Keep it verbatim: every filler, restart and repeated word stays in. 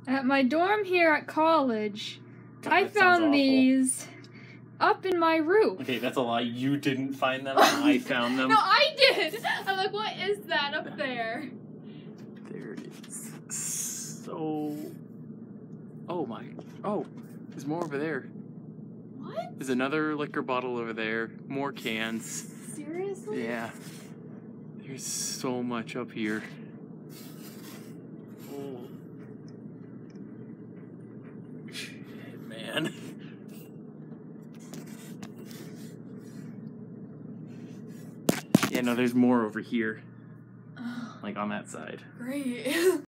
At my dorm here at college, God, I found awful. these up in my roof. Okay, that's a lie. You didn't find them. I found them. No, I did. I'm like, what is that up there? There it is. So. Oh my. Oh, there's more over there. What? There's another liquor bottle over there. More cans. Seriously? Yeah. There's so much up here. Oh. Shit, man. Yeah, no, there's more over here. Like on that side. Great.